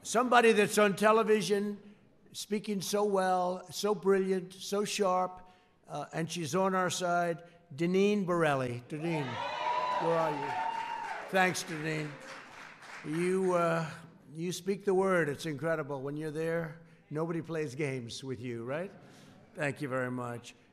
somebody that's on television, speaking so well, so brilliant, so sharp, and she's on our side, Deneen Borelli. Deneen, where are you? Thanks, Deneen. You speak the word. It's incredible. When you're there, nobody plays games with you, right? Thank you very much.